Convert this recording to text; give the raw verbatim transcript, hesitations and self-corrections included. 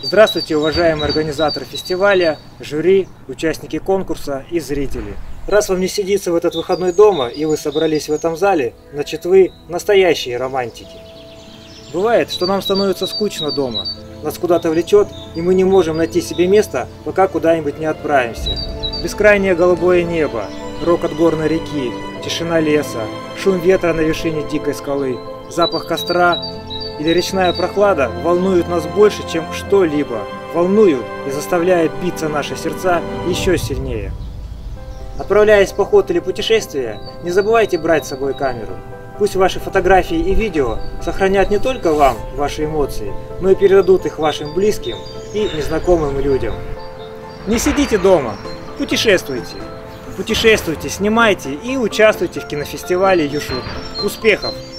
Здравствуйте, уважаемые организаторы фестиваля, жюри, участники конкурса и зрители. Раз вам не сидится в этот выходной дома и вы собрались в этом зале, значит вы настоящие романтики. Бывает, что нам становится скучно дома, нас куда-то влечет, и мы не можем найти себе место, пока куда-нибудь не отправимся. Бескрайнее голубое небо, рокот горной реки, тишина леса, шум ветра на вершине дикой скалы, запах костра или речная прохлада волнуют нас больше, чем что-либо, волнуют и заставляют биться наши сердца еще сильнее. Отправляясь в поход или путешествие, не забывайте брать с собой камеру. Пусть ваши фотографии и видео сохранят не только вам ваши эмоции, но и передадут их вашим близким и незнакомым людям. Не сидите дома, путешествуйте. Путешествуйте, снимайте и участвуйте в кинофестивале Юшут. Успехов!